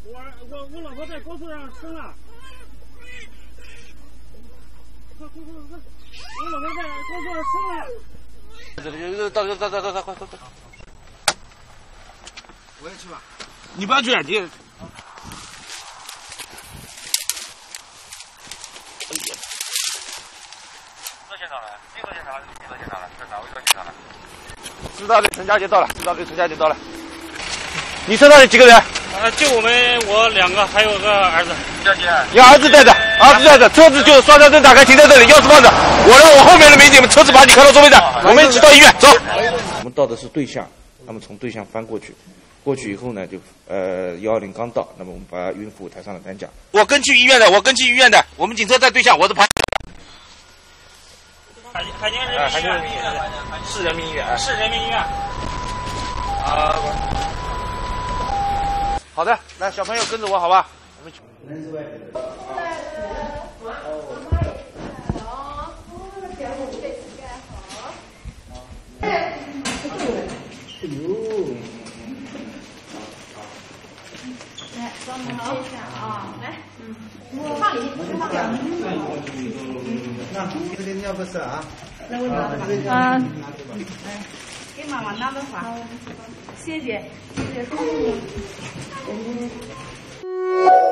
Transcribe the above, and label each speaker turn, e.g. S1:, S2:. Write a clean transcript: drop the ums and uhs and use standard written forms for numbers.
S1: 我老婆在高速上生了，快！我老婆在高速上生了。到！快！我也去吧。你不要去，你。现场了，运动现场了，是哪位到现场了？知道的，陈家杰到了。你车上有几个人？就我2个，还有个儿子。陈家杰，你儿子带着，车子就双向灯打开，停在这里，钥匙放着。我后面的民警们车子把你开到座位上，我们一起到医院走。我们到的是对象，那么从对象翻过去以后呢，就120刚到，那么我们把孕妇抬上了担架。我跟去医院的，我们警车在对象，我是旁。海宁人民医院，市人民医院。好的，来小朋友跟着我，好吧？我们去。
S2: 来，帮我们接一下啊，来，放里，
S3: 那这个尿不湿啊？
S2: 来，给妈妈拿个花，谢谢。